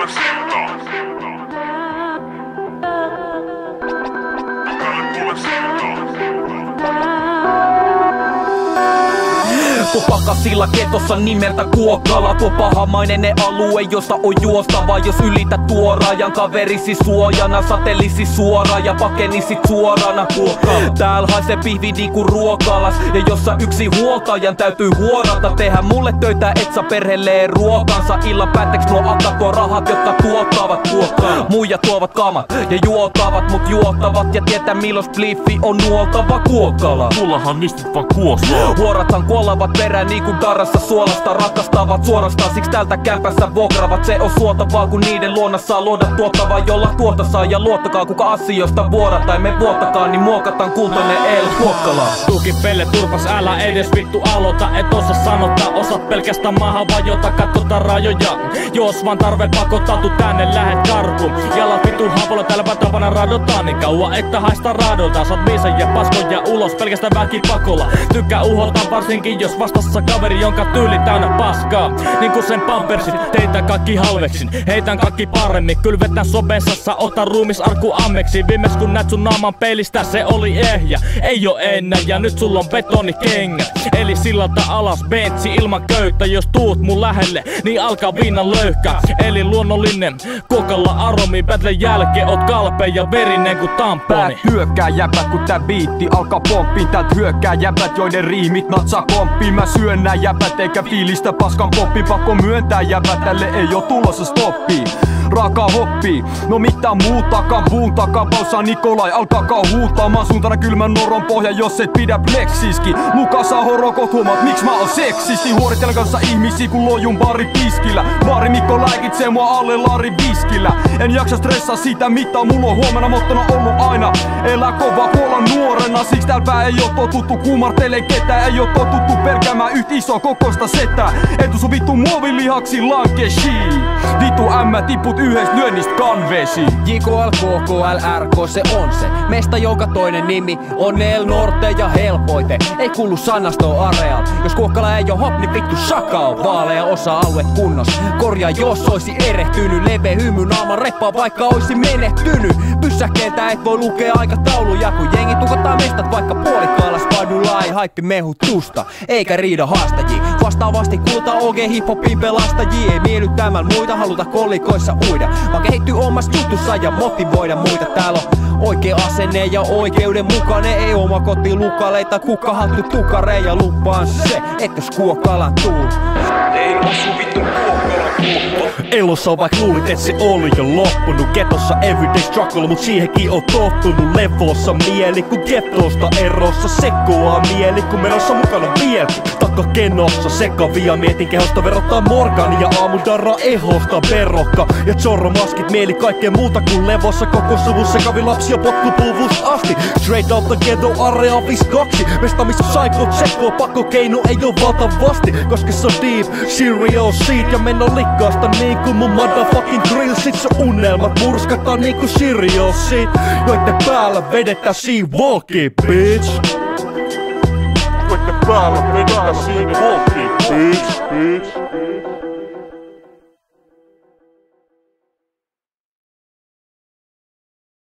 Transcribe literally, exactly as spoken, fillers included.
puolen siltaa. Tälle puolen siltaa. Tuo pakasilla ketossa nimeltä Kuokala. Tuo pahamainen alue, josta on juostava. Jos ylität tuo rajan, kaverisi suojana. Satelisi suoraan ja pakenisit suorana. Kuokala. Täällä haisee pihvi niinku ruokalas. Ja jossa yksi huoltajan täytyy huorata. Tehdä mulle töitä, et sä perheelleen ruokansa. Illan päätteeks nuo akka tuo rahat, jotka tuottavat Kuokala. Muijat tuovat kamat ja juotavat, mut juottavat. Ja tietää milloin spliffi on nuoltava Kuokala. Mullahan nistit vaan kuosaa. Huorathan kuolevat perään niinku darassa suolasta. Rakastavat suorastaan, siksi tältä kämpässä vuokravat. Se on suotavaa, kun niiden luona saa luoda tuottavaa, jolla tuota saa. Ja luottakaa, kuka asioista vuora tai me vuottakaan, niin muokataan kultainen El Kuokala. Tuki pelle turpas, älä edes vittu aloita. Et osaa sanottaa, osat pelkästään maahan vajota. Katsota rajoja, jos vaan tarve pakottaa, tuu tänne lähet karkuun. Jalat vittu haapolla, täällä tapana radotaan. Niin kauan että haista radolta. Saat biisen ja paskoja ulos pelkästään väkipakolla. Tykkää uhota varsinkin jos vastassa kaveri, jonka tyyli täynnä paskaa. Niinku sen pampersit, teitä kaikki halveksin. Heitän kaikki paremmin, kylvetän sobensassa. Ota ruumisarkku ammeksi. Viimeis kun näet sun naaman peilistä, se oli ehjä. Ei oo enää ja nyt sulla on betonikengät. Eli sillalta alas bentsi ilman köyttä. Jos tuut mun lähelle, niin alkaa viinan löyhkä. Eli luonnollinen Kuokala aromi. Battlen jälkeen oot kalpea ja verinen ku tamponi. Päät hyökkää jäbät kun tää biitti alkaa pomppiin. Täältä hyökkää jäbät joiden riimit natsaa komppii. Mä syön nää jäbät eikä fiilistä paskan poppi. Pakko myöntää jäbät, tälle ei oo tulossa stoppi. Raakaa hoppii, no mitä muutakaan. Puun takapaussa Nikolai alkaakaan huutaamaan. Suuntana kylmän noron pohja, jos et pidä pleksiski. Lukassa horokot huomaat, miksi mä oon seksisti. Huorittelen kanssa ihmisiä kun lojun baari tiskillä. Baari Mikko läikitsee mua alle laari viskillä. En jaksa stressaa sitä mitä mulla on huomenna mottona ollut aina. Elää kovaa kuolla nuorena, siksi täälpää ei oo totuttu kumartelee ketään. Ei oo totuttu pelkäämään yht iso kokoista setää. Etu sun vittu muovilihaksi lankeshii. Vittu ämmä tipput yhdest lyönnistä kanvesi. J K L, K K L, R K se on se meistä joka toinen nimi on El Norte ja helpoite. Ei kuulu sanastoon areal. Jos Kuokala ei oo hop, niin vittu shaka on vaalea osa-alue kunnos. Korjaa jos oisi erehtynyt. Leveä hymy naaman reppaa vaikka oisi menehtynyt. Pyssäkkeeltä et voi lukea aikatauluja, kun jengi tukottaa mestat vaikka puolikkaalla. Spadulla ei haippi mehu tusta eikä riida haastajia. Vastaavasti kuulta O G hiphopin pelastajia. Ei miellyttämällä muita haluta kolikoissa uida, vaan kehittyy omas jutussa ja motivoida muita. Täällä on oikea asenne ja oikeudenmukainen. Ei oma koti lukaleita, kuka hattu tukare. Ja lupaan se, et jos Kuokalan tuul ei osu vittu Kuokalan kuulta. Elossa vaik luulit et se oli jo loppunut. Getossa everyday struggle, mut siihenkin on tottunut. Levossa mieli kun getosta erossa. Sekoaa mieli kun menossa mukana vieläkin. Takakenossa sekavia mietin kehosta verottaa Morgan. Ja aamudarra ehosta verokka. Ja Zorro maskit mieli kaikkea muuta kuin levossa. Koko suvun sekavi lapsia potkupuvus asti. Straight out the ghetto area viisi kaksi. Mesta missä psychot sekoo pakkokeino ei oo valtavasti. Koska se on deep, serious seat ja meno likkaasta niinku mun motherfucking grill. Sit sun unelmat murskataan niinku serious seat. Joitten päällä vedetään Sea-Walkie, bitch. Joitten päällä vedetään Sea-Walkie, bitch, bitch.